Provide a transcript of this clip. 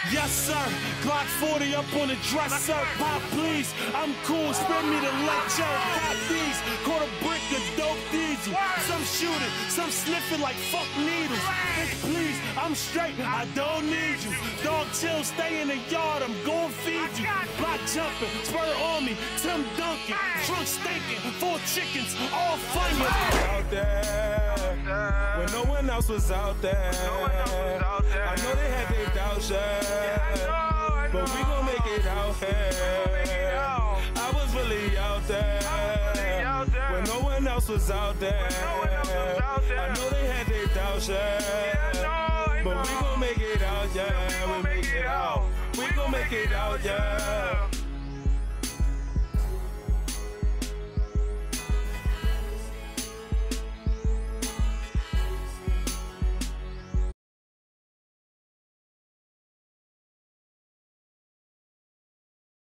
Yes, sir. Glock 40 up on the dresser. Pop, please. I'm cool. Spare me the lecture. Pop these. Caught a brick of dope diesel. Some shooting, some sniffing like fuck needles. Bitch, please. I'm straight. I don't need you. Dog chill. Stay in the yard. I'm gon' feed you. Block jumping. Spur on me. Tim Duncan. Trunk stinking. 4 chickens. All funny. Out there. When no one else was out there. I know they had their doubts, yeah. But we gon' make it out here. I was really out there. When no one else was out there. I know they had their doubts, yeah. But we gon' make it out, yeah. We make it out. We gon' make it out, yeah.